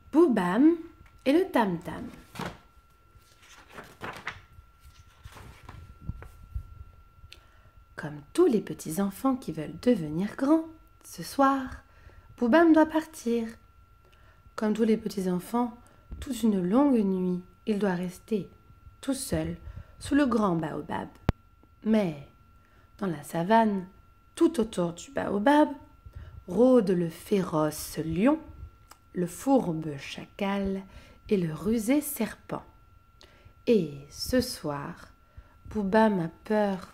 Boubam et le tam-tam. Comme tous les petits enfants qui veulent devenir grands, ce soir, Boubam doit partir. Comme tous les petits enfants, toute une longue nuit, il doit rester tout seul sous le grand baobab. Mais dans la savane, tout autour du baobab, rôde le féroce lion, le fourbe chacal et le rusé serpent. Et ce soir, Boubam a peur.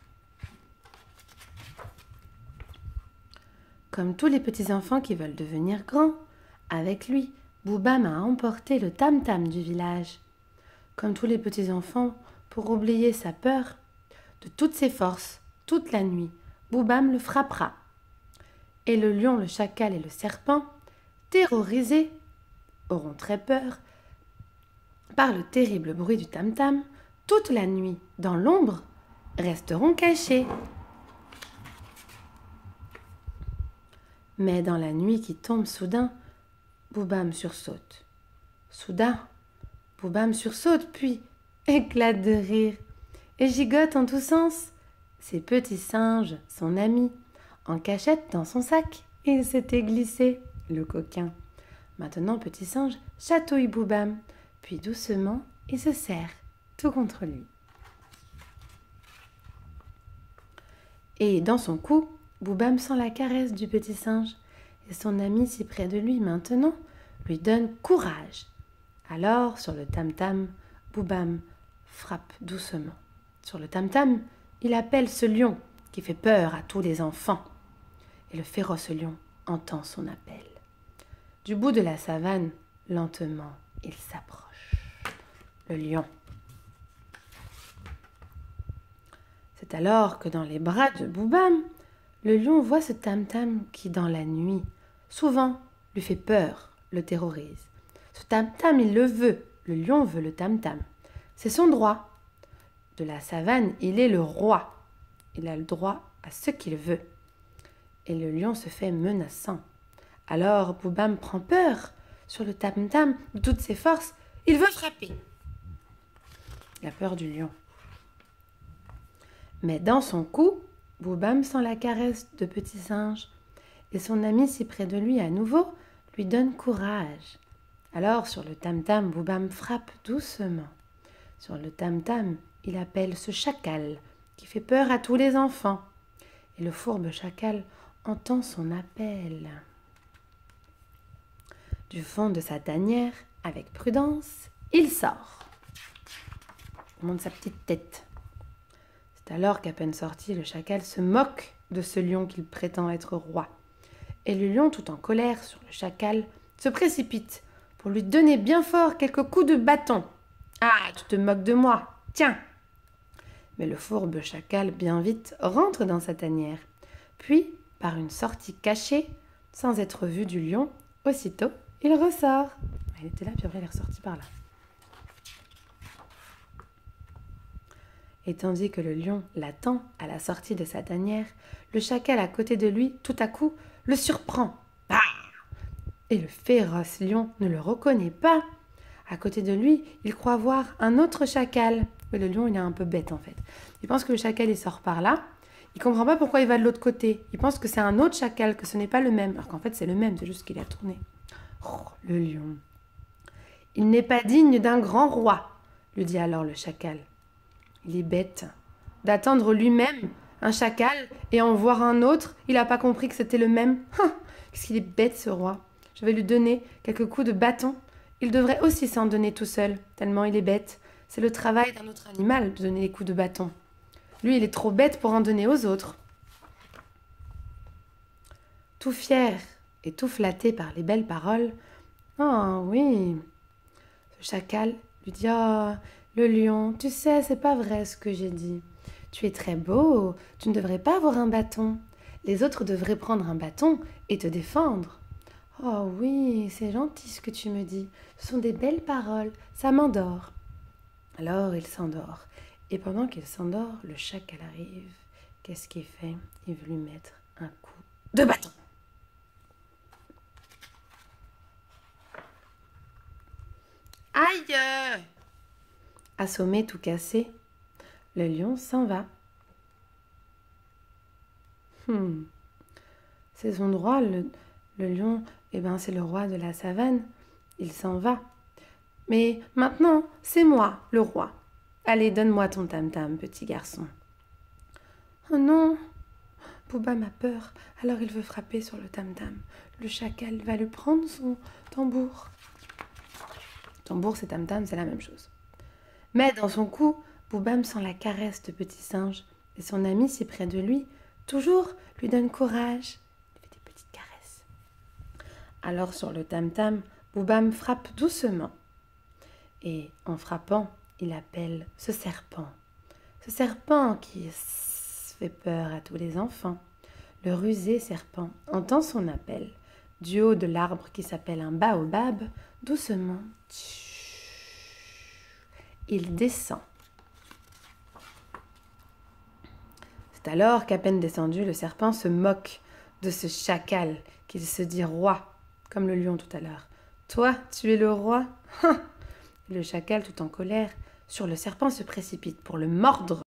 Comme tous les petits enfants qui veulent devenir grands, avec lui, Boubam a emporté le tam-tam du village. Comme tous les petits enfants, pour oublier sa peur, de toutes ses forces, toute la nuit, Boubam le frappera. Et le lion, le chacal et le serpent, terrorisés, auront très peur par le terrible bruit du tam-tam, toute la nuit, dans l'ombre, resteront cachés. Mais dans la nuit qui tombe soudain, Boubam sursaute. Soudain, Boubam sursaute, puis éclate de rire et gigote en tous sens. Ses petits singes, son ami, en cachette dans son sac. Il s'était glissé, le coquin. Maintenant, petit singe chatouille Boubam, puis doucement, il se serre tout contre lui. Et dans son cou, Boubam sent la caresse du petit singe, et son ami si près de lui maintenant lui donne courage. Alors, sur le tam-tam, Boubam frappe doucement. Sur le tam-tam, il appelle ce lion qui fait peur à tous les enfants. Et le féroce lion entend son appel. Du bout de la savane, lentement, il s'approche. Le lion. C'est alors que dans les bras de Boubam, le lion voit ce tam-tam qui, dans la nuit, souvent lui fait peur, le terrorise. Ce tam-tam, il le veut. Le lion veut le tam-tam. C'est son droit. De la savane, il est le roi. Il a le droit à ce qu'il veut. Et le lion se fait menaçant. Alors Boubam prend peur. Sur le tam-tam, de toutes ses forces, il veut frapper. Il a peur du lion. Mais dans son cou, Boubam sent la caresse de petit singe. Et son ami si près de lui à nouveau lui donne courage. Alors sur le tam-tam, Boubam frappe doucement. Sur le tam-tam, il appelle ce chacal qui fait peur à tous les enfants. Et le fourbe chacal entend son appel. Du fond de sa tanière, avec prudence, il sort. Il monte sa petite tête. C'est alors qu'à peine sorti, le chacal se moque de ce lion qu'il prétend être roi. Et le lion, tout en colère sur le chacal, se précipite pour lui donner bien fort quelques coups de bâton. « Ah, tu te moques de moi, tiens !» Mais le fourbe chacal, bien vite, rentre dans sa tanière. Puis, par une sortie cachée, sans être vu du lion, aussitôt, il ressort. Il était là, puis après, il est ressorti par là. Et tandis que le lion l'attend à la sortie de sa tanière, le chacal à côté de lui, tout à coup, le surprend. Ah ! Et le féroce lion ne le reconnaît pas. À côté de lui, il croit voir un autre chacal. Et le lion, il est un peu bête en fait. Il pense que le chacal, il sort par là. Il comprend pas pourquoi il va de l'autre côté. Il pense que c'est un autre chacal, que ce n'est pas le même. Alors qu'en fait, c'est le même, c'est juste qu'il a tourné. Oh, le lion. Il n'est pas digne d'un grand roi, lui dit alors le chacal. Il est bête d'attendre lui-même un chacal et en voir un autre. Il n'a pas compris que c'était le même. Qu'est-ce qu'il est bête ce roi. Je vais lui donner quelques coups de bâton. Il devrait aussi s'en donner tout seul, tellement il est bête. C'est le travail d'un autre animal de donner des coups de bâton. Lui, il est trop bête pour en donner aux autres. Tout fier et tout flatté par les belles paroles. « Ah oui !» Ce chacal lui dit « Oh, le lion, tu sais, c'est pas vrai ce que j'ai dit. Tu es très beau, tu ne devrais pas avoir un bâton. Les autres devraient prendre un bâton et te défendre. » « Oh oui, c'est gentil ce que tu me dis. Ce sont des belles paroles, ça m'endort. » Alors il s'endort. Et pendant qu'il s'endort, le chacal arrive. Qu'est-ce qu'il fait? Il veut lui mettre un coup de bâton. Aïe! Assommé, tout cassé, le lion s'en va. C'est son droit, le lion, c'est le roi de la savane. Il s'en va. Mais maintenant, c'est moi, le roi. Allez, donne-moi ton tam-tam, petit garçon. Oh non! Boubam a peur, alors il veut frapper sur le tam-tam. Le chacal va lui prendre son tambour. Tambour, c'est tam-tam, c'est la même chose. Mais dans son cou, Boubam sent la caresse de petit singe. Et son ami, si près de lui, toujours lui donne courage. Il fait des petites caresses. Alors sur le tam-tam, Boubam frappe doucement. Et en frappant, il appelle ce serpent. Ce serpent qui fait peur à tous les enfants. Le rusé serpent entend son appel. Du haut de l'arbre qui s'appelle un baobab, doucement, il descend. C'est alors qu'à peine descendu, le serpent se moque de ce chacal qu'il se dit roi, comme le lion tout à l'heure. Toi, tu es le roi? Le chacal, tout en colère, sur le serpent se précipite pour le mordre.